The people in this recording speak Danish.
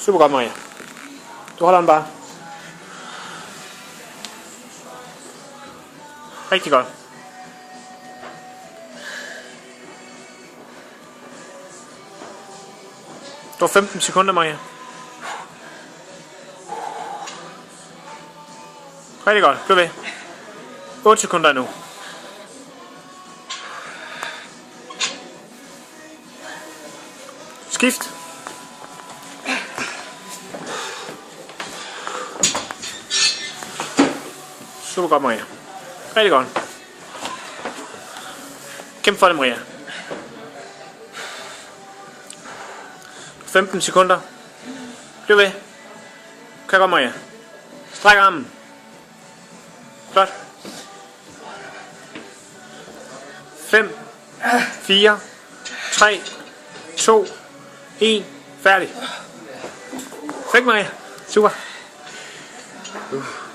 Super godt, Maria. Du holder den bare. Rigtig godt. Du har 15 sekunder, Maria. Rigtig godt. Bliv ved. 8 sekunder nu. Skift. Super godt, Maria. Rigtig godt. Kæmp for det, Maria. 15 sekunder. Bliv ved. Kør godt, Maria. Stræk armen. Flot. 5, 4, 3, 2, 1. Færdig. Fæk, Maria. Super.